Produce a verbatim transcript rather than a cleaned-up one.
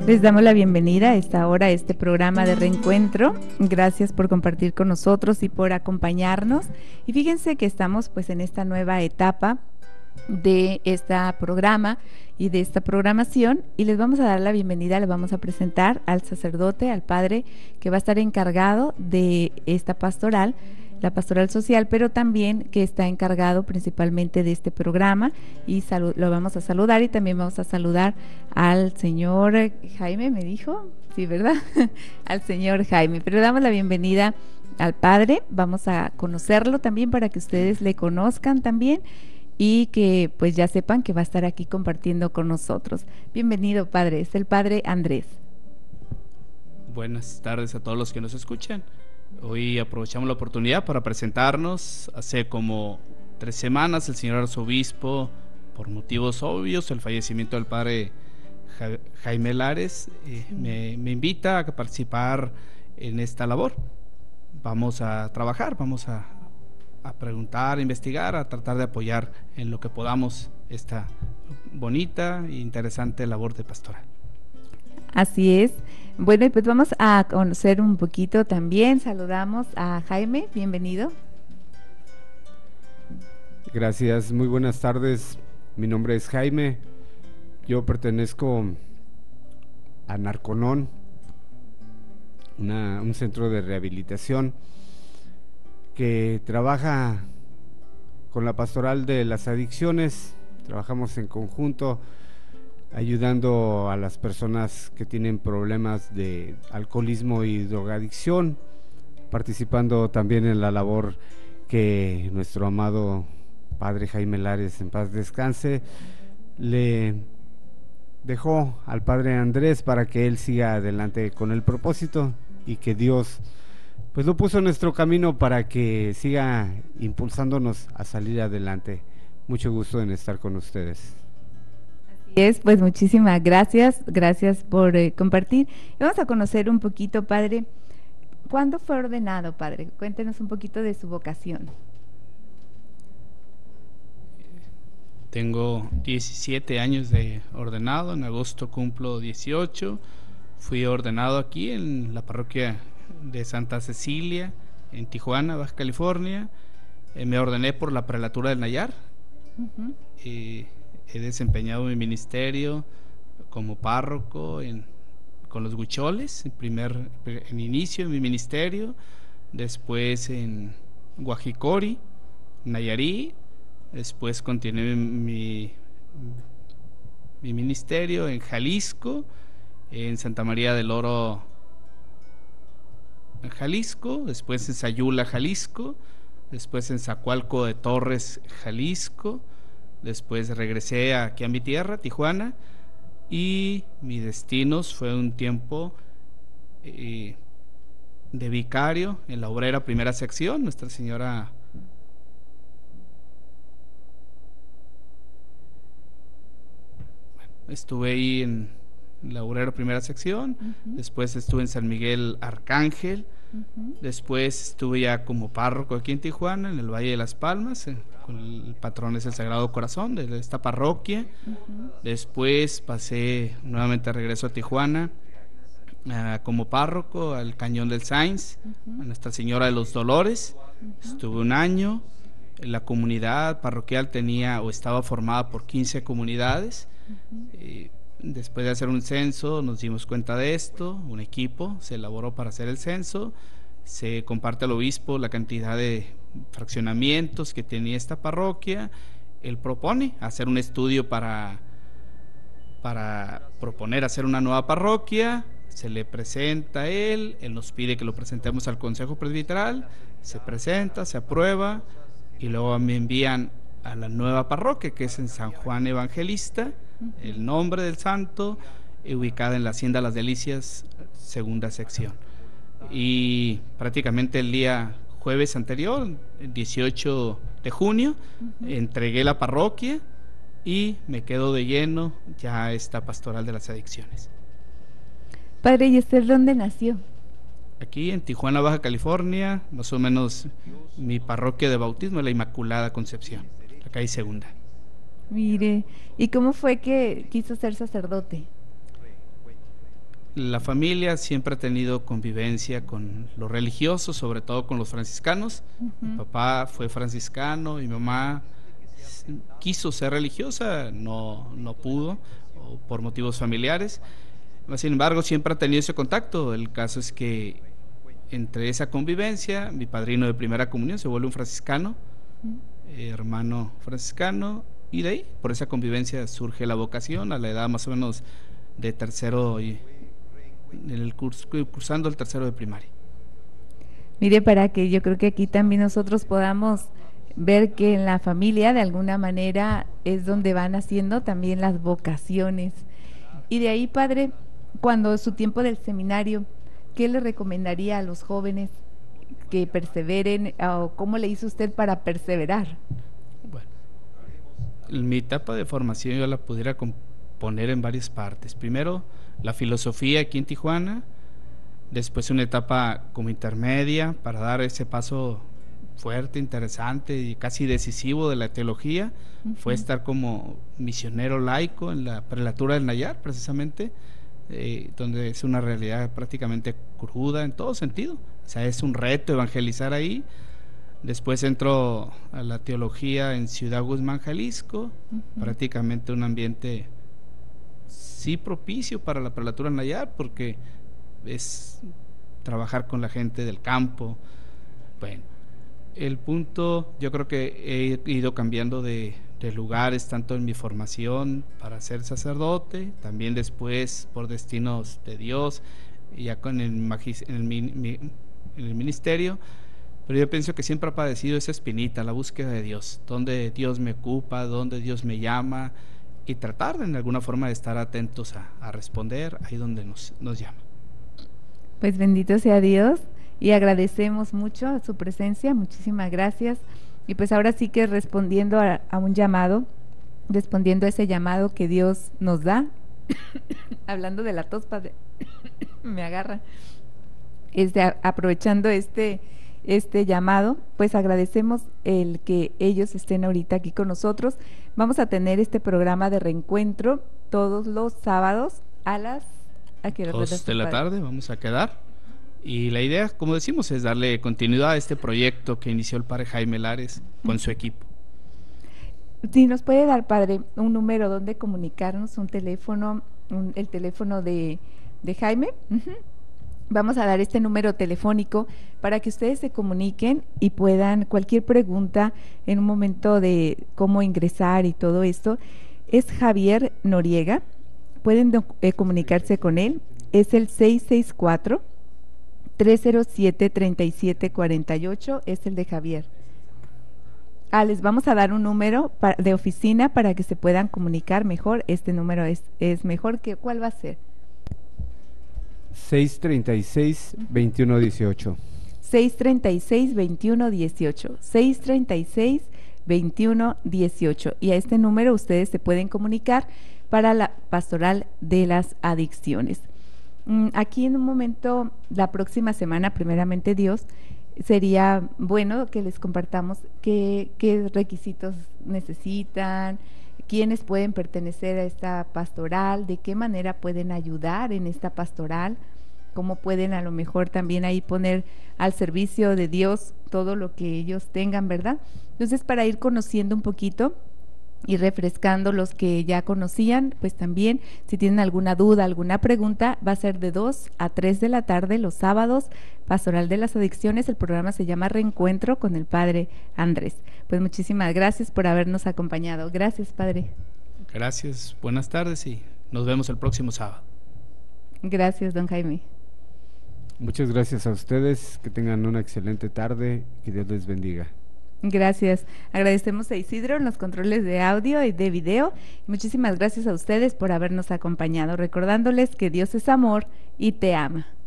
Les damos la bienvenida a esta hora a este programa de reencuentro. Gracias por compartir con nosotros y por acompañarnos. Y fíjense que estamos pues en esta nueva etapa de este programa y de esta programación, y les vamos a dar la bienvenida, les vamos a presentar al sacerdote, al padre que va a estar encargado de esta pastoral, la pastoral social, pero también que está encargado principalmente de este programa, y lo vamos a saludar, y también vamos a saludar al señor Jaime, me dijo, sí, ¿verdad? Al señor Jaime, pero le damos la bienvenida al padre, vamos a conocerlo también para que ustedes le conozcan también, y que pues ya sepan que va a estar aquí compartiendo con nosotros. Bienvenido, padre, es el padre Andrés. Buenas tardes a todos los que nos escuchan. Hoy aprovechamos la oportunidad para presentarnos. Hace como tres semanas el señor arzobispo, por motivos obvios, el fallecimiento del padre ja Jaime Lares, eh, me, me invita a participar en esta labor. Vamos a trabajar, vamos a, a preguntar, a investigar, a tratar de apoyar en lo que podamos esta bonita e interesante labor de pastoral. Así es. Bueno, y pues vamos a conocer un poquito también. Saludamos a Jaime, bienvenido. Gracias, muy buenas tardes. Mi nombre es Jaime. Yo pertenezco a Narconón, una, un centro de rehabilitación que trabaja con la pastoral de las adicciones. Trabajamos en conjunto, ayudando a las personas que tienen problemas de alcoholismo y drogadicción, participando también en la labor que nuestro amado padre Jaime Lares, en paz descanse, le dejó al padre Andrés para que él siga adelante con el propósito, y que Dios pues lo puso en nuestro camino para que siga impulsándonos a salir adelante. Mucho gusto en estar con ustedes. Es, pues muchísimas gracias, gracias por eh, compartir. Y vamos a conocer un poquito, padre, ¿cuándo fue ordenado, padre? Cuéntenos un poquito de su vocación. Tengo diecisiete años de ordenado, en agosto cumplo dieciocho. Fui ordenado aquí en la parroquia de Santa Cecilia, en Tijuana, Baja California. Eh, me ordené por la prelatura del Nayar. Uh-huh. eh, He desempeñado mi ministerio como párroco en, con los Huicholes, en, primer, en inicio de mi ministerio, después en Guajicori, Nayarit, después continué mi, mi ministerio en Jalisco, en Santa María del Oro, en Jalisco, después en Sayula, Jalisco, después en Zacualco de Torres, Jalisco. Después regresé aquí a mi tierra, Tijuana, y mi destino fue un tiempo eh, de vicario en la Obrera Primera Sección, Nuestra Señora bueno, estuve ahí en la Obrera Primera Sección, uh-huh. Después estuve en San Miguel Arcángel, uh-huh. Después estuve ya como párroco aquí en Tijuana, en el Valle de las Palmas, en el patrón es el Sagrado Corazón de esta parroquia. Uh-huh. Después pasé nuevamente, regreso a Tijuana uh, como párroco al Cañón del Sainz, uh-huh. a Nuestra Señora de los Dolores. Uh-huh. Estuve un año. La comunidad parroquial tenía o estaba formada por quince comunidades. Uh-huh. eh, después de hacer un censo nos dimos cuenta de esto, un equipo se elaboró para hacer el censo, se comparte al obispo la cantidad de fraccionamientos que tenía esta parroquia. Él propone hacer un estudio para, para proponer hacer una nueva parroquia, se le presenta a él, él nos pide que lo presentemos al Consejo Presbiteral, se presenta, se aprueba, y luego me envían a la nueva parroquia, que es en San Juan Evangelista, el nombre del santo, ubicada en la Hacienda Las Delicias, segunda sección. Y prácticamente el día jueves anterior, el dieciocho de junio, uh-huh. entregué la parroquia y me quedo de lleno ya esta pastoral de las adicciones. Padre, ¿y usted dónde nació? Aquí en Tijuana, Baja California, más o menos mi parroquia de bautismo es la Inmaculada Concepción, la calle Segunda. Mire, ¿y cómo fue que quiso ser sacerdote? la familia siempre ha tenido convivencia con los religiosos, sobre todo con los franciscanos. Uh-huh. Mi papá fue franciscano, mi mamá quiso ser religiosa, no, no pudo, por motivos familiares. Sin embargo, siempre ha tenido ese contacto. El caso es que entre esa convivencia, mi padrino de primera comunión se vuelve un franciscano, eh, hermano franciscano, y de ahí, por esa convivencia, surge la vocación a la edad más o menos de tercero, y en el curso, cursando el tercero de primaria. Mire, para que yo creo que aquí también nosotros podamos ver que en la familia, de alguna manera, es donde van haciendo también las vocaciones. Y de ahí, padre, cuando su tiempo del seminario, ¿qué le recomendaría a los jóvenes que perseveren, o cómo le hizo usted para perseverar? Bueno, mi etapa de formación yo la pudiera componer en varias partes. Primero, la filosofía aquí en Tijuana, después una etapa como intermedia para dar ese paso fuerte, interesante y casi decisivo de la teología. Uh-huh. Fue estar como misionero laico en la prelatura del Nayar, precisamente, eh, donde es una realidad prácticamente cruda en todo sentido. O sea, es un reto evangelizar ahí. Después entró a la teología en Ciudad Guzmán, Jalisco, uh-huh. prácticamente un ambiente sí propicio para la prelatura del Nayar, porque es trabajar con la gente del campo. Bueno, el punto, yo creo que he ido cambiando de, de lugares, tanto en mi formación para ser sacerdote, también después por destinos de Dios, ya con el, magis, en, el mi, en el ministerio, pero yo pienso que siempre ha padecido esa espinita, la búsqueda de Dios, donde Dios me ocupa, donde Dios me llama, y tratar de, en alguna forma de estar atentos a, a responder ahí donde nos, nos llama. Pues bendito sea Dios, y agradecemos mucho su presencia, muchísimas gracias. Y pues ahora sí que respondiendo a, a un llamado, respondiendo a ese llamado que Dios nos da, hablando de la tos, padre, me agarra, este, a, aprovechando este, este llamado, pues agradecemos el que ellos estén ahorita aquí con nosotros. Vamos a tener este programa de reencuentro todos los sábados a las ¿a qué hora dos de la tarde vamos a quedar. Y la idea, como decimos, es darle continuidad a este proyecto que inició el padre Jaime Lares con su equipo. Sí, nos puede dar, padre, un número donde comunicarnos, un teléfono, un, el teléfono de, de Jaime. Uh-huh. Vamos a dar este número telefónico para que ustedes se comuniquen y puedan cualquier pregunta en un momento de cómo ingresar y todo esto. Es Javier Noriega, pueden do, eh, comunicarse con él, es el seis seis cuatro, tres cero siete, tres siete cuatro ocho, es el de Javier. Ah, les vamos a dar un número pa, de oficina para que se puedan comunicar mejor. Este número es, es mejor. que ¿Cuál va a ser? seis treinta y seis, veintiuno dieciocho. seis treinta y seis, veintiuno dieciocho. seis treinta y seis, veintiuno dieciocho. Y a este número ustedes se pueden comunicar para la pastoral de las adicciones. Aquí en un momento, la próxima semana, primeramente Dios, sería bueno que les compartamos qué, qué requisitos necesitan, quiénes pueden pertenecer a esta pastoral, de qué manera pueden ayudar en esta pastoral, cómo pueden a lo mejor también ahí poner al servicio de Dios todo lo que ellos tengan, ¿verdad? Entonces, para ir conociendo un poquito y refrescando los que ya conocían, pues también si tienen alguna duda, alguna pregunta, va a ser de dos a tres de la tarde los sábados, Pastoral de las Adicciones. El programa se llama Reencuentro con el Padre Andrés. Pues muchísimas gracias por habernos acompañado. Gracias, Padre. Gracias, buenas tardes y nos vemos el próximo sábado. Gracias, don Jaime. Muchas gracias a ustedes, que tengan una excelente tarde, que Dios les bendiga. Gracias. Agradecemos a Isidro en los controles de audio y de video. Muchísimas gracias a ustedes por habernos acompañado, recordándoles que Dios es amor y te ama.